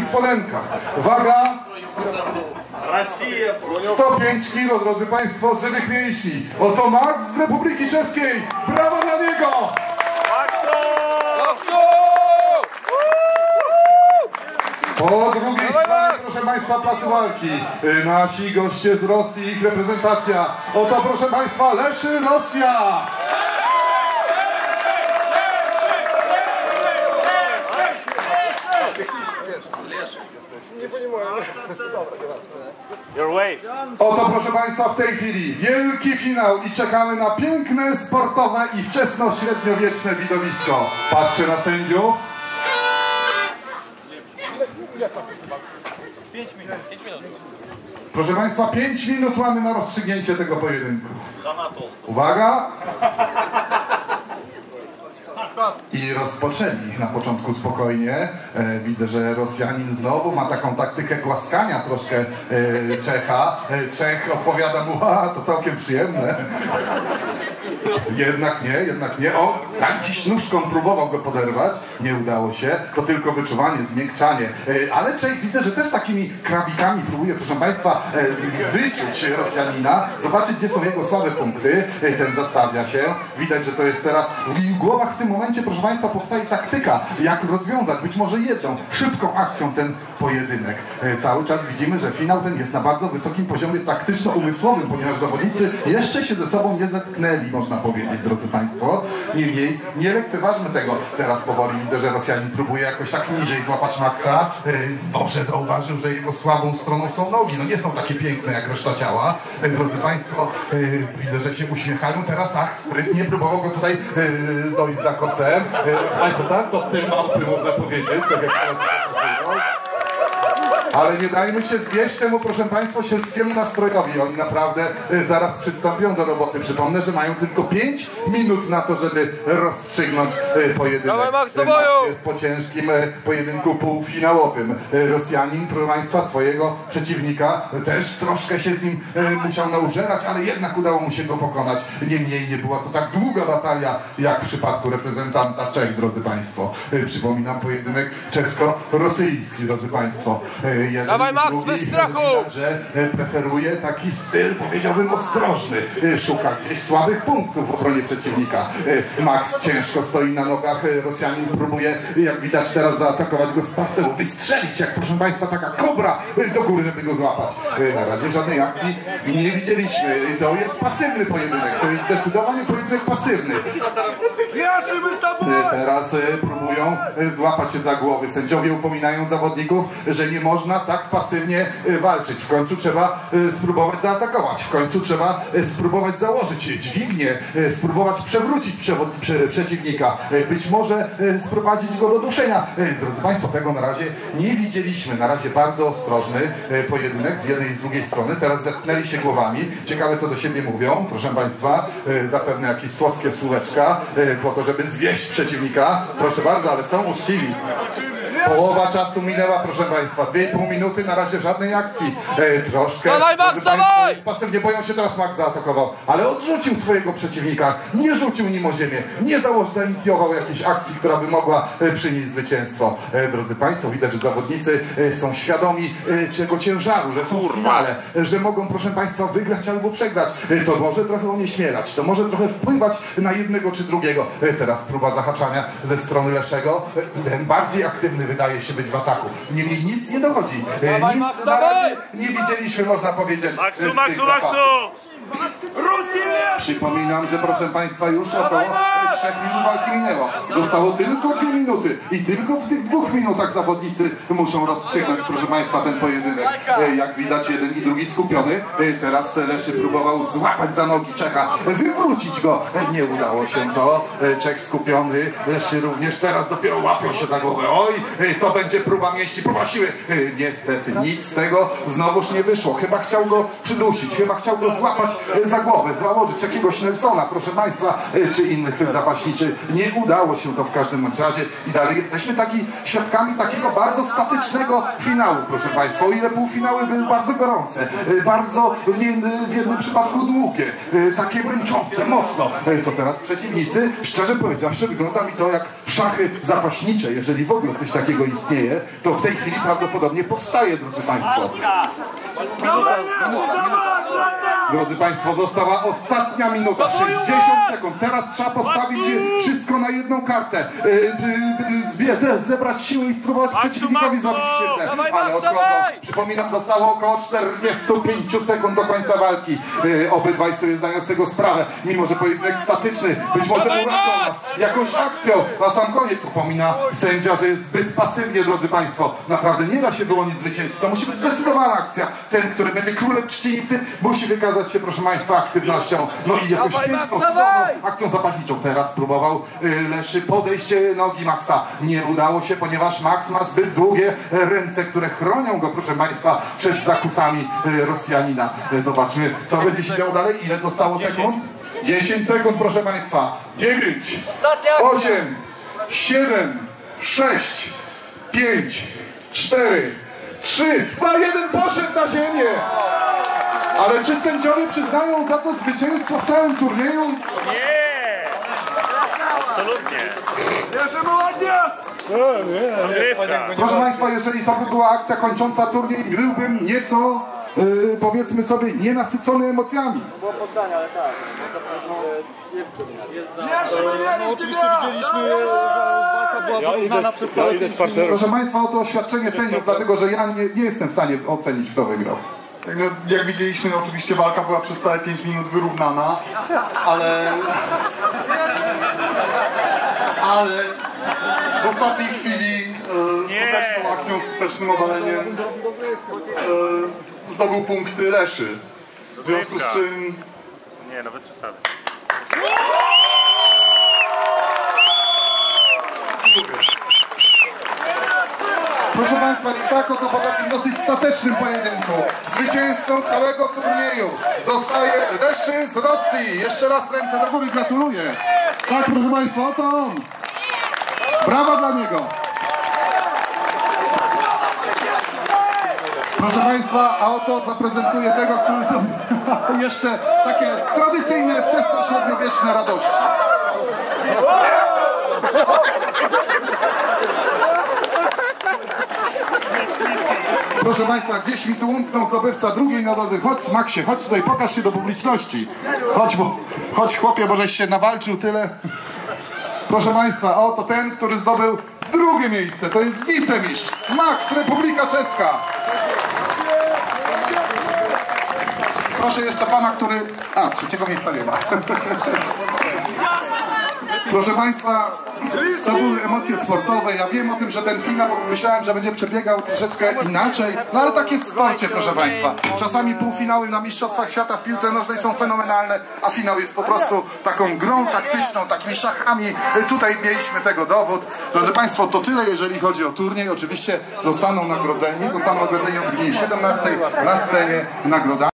Spolenka. Uwaga! 105 kg, drodzy Państwo, żywych mięśni. Oto Max z Republiki Czeskiej. Brawa dla niego! Po drugiej stronie, proszę Państwa, placu walki. Nasi goście z Rosji, ich reprezentacja. Oto, proszę Państwa, Leszy Rosja. Oto, proszę Państwa, w tej chwili wielki finał i czekamy na piękne, sportowe i wczesno-średniowieczne widowisko. Patrzę na sędziów. 5 minut. Proszę Państwa, 5 minut mamy na rozstrzygnięcie tego pojedynku. Uwaga! I rozpoczęli na początku spokojnie. Widzę, że Rosjanin znowu ma taką taktykę głaskania troszkę Czecha. Czech odpowiada mu, a to całkiem przyjemne. Jednak nie. O, tak dziś nóżką próbował go poderwać. Nie udało się. To tylko wyczuwanie, zmiękczanie. Ale Czech widzę, że też takimi krabikami próbuje, proszę Państwa, wyczuć Rosjanina. Zobaczyć, gdzie są jego słabe punkty. Ten zastawia się. Widać, że to jest teraz w ich głowach w tym momencie, proszę Państwa, powstaje taktyka, jak rozwiązać być może jedną szybką akcją ten pojedynek. Cały czas widzimy, że finał ten jest na bardzo wysokim poziomie taktyczno-umysłowym, ponieważ zawodnicy jeszcze się ze sobą nie zetknęli, można powiedzieć, drodzy Państwo. Niemniej nie lekceważmy tego. Teraz powoli widzę, że Rosjanin próbuje jakoś tak niżej złapać Maxa. Dobrze zauważył, że jego słabą stroną są nogi. No nie są takie piękne jak reszta ciała. Drodzy Państwo, widzę, że się uśmiechają. Teraz sprytnie próbował go tutaj dojść za kosem. Państwo, tak? To z tym małpy można powiedzieć. Tak jak ale nie dajmy się zwieść temu, proszę Państwa, sielskiemu nastrojowi. Oni naprawdę zaraz przystąpią do roboty. Przypomnę, że mają tylko 5 minut na to, żeby rozstrzygnąć pojedynek. Dawaj, Max, do Max boju! jest po ciężkim pojedynku półfinałowym. Rosjanin, proszę Państwa, swojego przeciwnika też troszkę się z nim musiał naużerać, ale jednak udało mu się go pokonać. Niemniej nie była to tak długa batalia, jak w przypadku reprezentanta Czech, drodzy Państwo. Przypominam, pojedynek czesko-rosyjski, drodzy Państwo. Dawaj, Max, bez strachu! Widać, że preferuje taki styl, powiedziałbym, ostrożny. Szuka gdzieś słabych punktów w obronie przeciwnika. Max ciężko stoi na nogach. Rosjanin próbuje, jak widać teraz, zaatakować go z parteru, wystrzelić, jak proszę Państwa, taka kobra do góry, żeby go złapać. Na razie żadnej akcji nie widzieliśmy. To jest pasywny pojedynek. To jest zdecydowanie pojedynek pasywny. Teraz próbują złapać się za głowy. Sędziowie upominają zawodników, że nie można tak pasywnie walczyć. W końcu trzeba spróbować zaatakować. W końcu trzeba spróbować założyć dźwignię, spróbować przewrócić przeciwnika. Być może sprowadzić go do duszenia. Drodzy Państwo, tego na razie nie widzieliśmy. Na razie bardzo ostrożny pojedynek z jednej i z drugiej strony. Teraz zetknęli się głowami. Ciekawe, co do siebie mówią. Proszę Państwa, zapewne jakieś słodkie słóweczka po to, żeby zwieść przeciwnika. Proszę bardzo, ale są uczciwi. Połowa czasu minęła, proszę Państwa. 2,5 minuty, na razie żadnej akcji. Troszkę. Dawaj, Max, dawaj! Pasywnie boją się, teraz Max zaatakował, ale odrzucił swojego przeciwnika. Nie rzucił nim o ziemię. Nie zainicjował jakiejś akcji, która by mogła przynieść zwycięstwo. Drodzy Państwo, widać, że zawodnicy są świadomi tego ciężaru, że są w finale, że mogą, proszę Państwa, wygrać albo przegrać. To może trochę onieśmielać, to może trochę wpływać na jednego czy drugiego. Teraz próba zahaczania ze strony Leszego. Ten bardziej aktywny wydaje się być w ataku. Niemniej nic nie dochodzi. Nic na razie nie widzieliśmy, można powiedzieć. Maksu! Przypominam, że proszę Państwa, już około 3 minut walki minęło. Zostało tylko 2 minuty i tylko w tych 2 minutach zawodnicy muszą rozstrzygnąć, proszę Państwa, ten pojedynek. Jak widać, jeden i drugi skupiony. Teraz Leszy próbował złapać za nogi Czecha, wywrócić go. Nie udało się to. Czech skupiony, Leszy również. Teraz dopiero łapią się za głowę. Oj, to będzie próba mięśni, próba siły. Niestety nic z tego znowuż nie wyszło. Chyba chciał go przydusić, chyba chciał go złapać za głowę, założyć jakiegoś Nelsona, proszę Państwa, czy innych zapaśniczy. Nie udało się to w każdym razie i dalej jesteśmy świadkami takiego bardzo statycznego finału, proszę Państwa. O ile półfinały były bardzo gorące, bardzo w jednym przypadku długie, takie męczące, mocno, to teraz przeciwnicy, szczerze powiedziawszy, wygląda mi to jak szachy zapaśnicze, jeżeli w ogóle coś takiego istnieje, to w tej chwili prawdopodobnie powstaje, drodzy Państwo. Drodzy Państwo, została ostatnia minuta, 60 sekund. Teraz trzeba postawić wszystko na jedną kartę. Zebrać siły i spróbować przeciwnikowi zrobić krzywdę. Ale odchodzą. Przypominam, zostało około 45 sekund do końca walki. Obydwaj sobie zdają z tego sprawę. Mimo że pojedynek statyczny, być może uratował nas jakąś akcją. Na sam koniec upomina sędzia, że jest zbyt pasywnie, drodzy Państwo. Naprawdę nie da się wyłonić zwycięzcy. To musi być zdecydowana akcja. Ten, który będzie królem czcińcy, musi wykazać się, proszę Państwa, aktywnością. No i jakoś piękną akcją zapaśniczą. Teraz próbował Leszy podejście nogi Maxa. Nie udało się, ponieważ Max ma zbyt długie ręce, które chronią go, proszę Państwa, przed zakusami Rosjanina. Zobaczmy, co będzie się działo dalej. Ile zostało sekund? 10 sekund, proszę Państwa. 9, 8, 7, 6, 5, 4, 3, 2, 1, poszedł na ziemię! Ale czy sędziowie przyznają za to zwycięstwo w całym turnieju? Nie! Absolutnie. Jeszcze młodziec! Proszę Państwa, jeżeli to by była akcja kończąca turniej, byłbym nieco, powiedzmy sobie, nienasycony emocjami. Było poddanie, ale tak. Jest No oczywiście widzieliśmy, że walka była wyrównana przez całe 5 minut. Proszę Państwa, oto oświadczenie sędziów, dlatego że ja nie jestem w stanie ocenić, kto wygrał. No, jak widzieliśmy, no, oczywiście walka była przez całe 5 minut wyrównana, ale w ostatniej chwili skuteczną akcją, skutecznym obaleniem zdobył punkty Leszy. W związku z czym... Nie, no bez przesady. Proszę Państwa, i tak oto po takim dosyć statecznym pojedynku zwycięzcą całego turnieju zostaje Leszy z Rosji. Jeszcze raz ręce do góry, gratuluję. Tak, proszę Państwa, oto on. Brawa dla niego. Proszę Państwa, a oto zaprezentuję tego, który są jeszcze takie tradycyjne, wczesno-średniowieczne radości. Proszę Państwa, gdzieś mi tu umknął zdobywca drugiej nagrody. Chodź, Maxie, chodź tutaj, pokaż się do publiczności. Chodź chłopie, bo żeś się nawalczył tyle. Proszę Państwa, oto ten, który zdobył drugie miejsce. To jest wicemistrz Max, Republika Czeska. Proszę jeszcze pana, który... A, trzeciego miejsca nie ma. Proszę Państwa, to były emocje sportowe. Ja wiem o tym, że ten finał, myślałem, że będzie przebiegał troszeczkę inaczej. No ale tak jest w sporcie, proszę Państwa. Czasami półfinały na Mistrzostwach Świata w piłce nożnej są fenomenalne, a finał jest po prostu taką grą taktyczną, takimi szachami. Tutaj mieliśmy tego dowód. Drodzy Państwo, to tyle, jeżeli chodzi o turniej. Oczywiście zostaną nagrodzeni o godzinie 17 na scenie nagrodami.